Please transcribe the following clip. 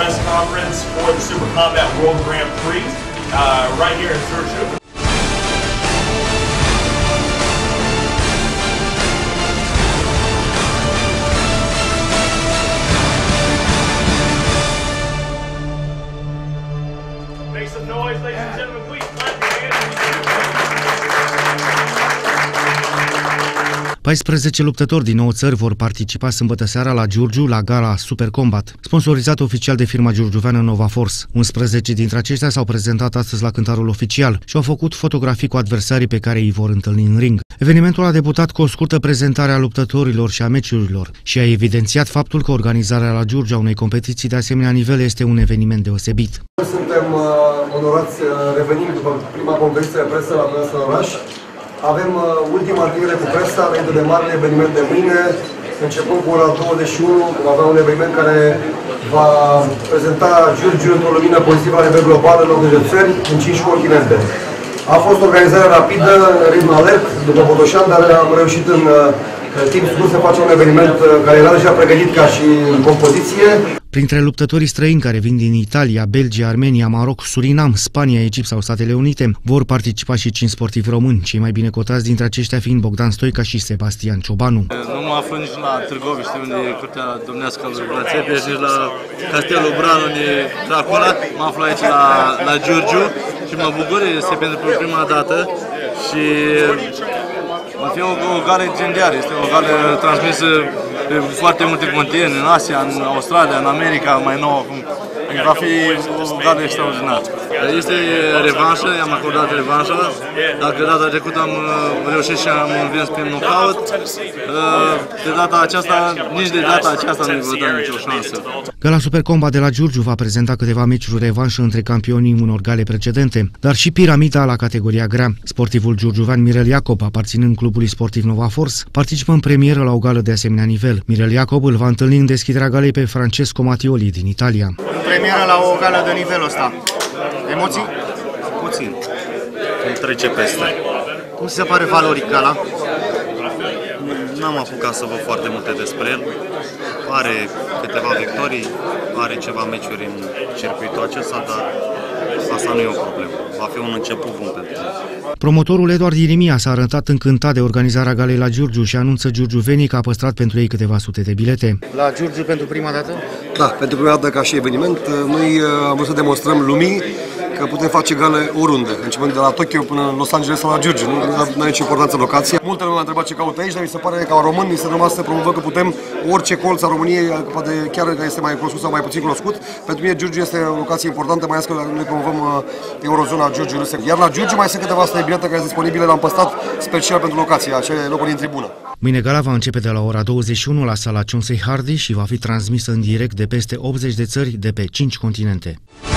finalist conference for the Super Combat World Grand Prix right here in Turku. Make some noise, ladies and gentlemen, please clap your hands. 14 luptători din 9 țări vor participa sâmbătă seara la Giurgiu la gala Super Combat, sponsorizat oficial de firma giurgiuveană Nova Force. 11 dintre aceștia s-au prezentat astăzi la cântarul oficial și au făcut fotografii cu adversarii pe care îi vor întâlni în ring. Evenimentul a debutat cu o scurtă prezentare a luptătorilor și a meciurilor și a evidențiat faptul că organizarea la Giurgiu a unei competiții de asemenea nivel este un eveniment deosebit. Suntem onorați revenind după prima conferință de presă la noi în oraș. Avem ultima întâlnire cu presa înainte de marele eveniment de mâine. Începând cu ora 21, vom avea un eveniment care va prezenta Giurgiu într-o lumină pozitivă la nivel global în 80 de țări, în 5 continente. A fost o organizare rapidă, în ritm alert, după Botoșan, dar am reușit în timp scurt să facem un eveniment care era deja pregătit ca și în compoziție. Printre luptătorii străini care vin din Italia, Belgia, Armenia, Maroc, Surinam, Spania, Egipt sau Statele Unite, vor participa și 5 sportivi români, cei mai bine cotați dintre aceștia fiind Bogdan Stoica și Sebastian Ciobanu. Nu mă aflu nici la Târgoviște, unde e curtea domnească a lui Vlațepeș, nici la Castelul Bran, unde e Dracula. Mă aflu aici la Giurgiu și mă bucur, este pentru prima dată și va fi o gală incendiară, este o gală transmisă pe foarte multe continente, în Asia, în Australia, în America, mai nouă. Va fi o gală extraordinară. Este revanșă, i-am acordat revanșa. Dacă data trecută am reușit și am învins prin knockout, de data aceasta, nici de data aceasta nu-i vă dau nicio șansă. Gala Super Combat de la Giurgiu va prezenta câteva meciuri revanșă între campionii unor gale precedente, dar și piramida la categoria grea. Sportivul giurgiuvean Mirel Iacob, aparținând clubului sportiv Nova Force, participă în premieră la o gală de asemenea nivel. Mirel Iacob îl va întâlni în deschiderea galei pe Francesco Mattioli din Italia. În premieră la o gală de nivelul ăsta. Emoții? Puțin. Îmi trece peste. Cum se pare valoric gala? N-am apucat să văd foarte multe despre el. Are câteva victorii, are ceva meciuri în circuitul acesta, dar asta nu e o problemă. Va fi un început bun pentru el. Promotorul Eduard Irimia s-a arătat încântat de organizarea galei la Giurgiu și anunță giurgiuvenii că a păstrat pentru ei câteva sute de bilete. La Giurgiu pentru prima dată? Da, pentru prima dată ca și eveniment. Noi am vrut să demonstrăm lumii că putem face gale oriunde, începând de la Tokyo până în Los Angeles sau la Giurgiu. Nu are nicio importanță locația. Multe lume m-a întrebat ce caut aici, dar mi se pare că ca români este rămas să promovăm că putem orice colț al României, poate chiar că este mai cunoscut sau mai puțin cunoscut. Pentru mine Giurgiu este o locație importantă, mai ales că noi promovăm Eurozona Giurgiu. Iar la Giurgiu mai sunt câteva sute de bilete care sunt disponibile, le-am păstrat special pentru locație, acele locuri din tribună. Mâine gala va începe de la ora 21 la sala Chauncey Hardy și va fi transmisă în direct de peste 80 de țări de pe 5 continente.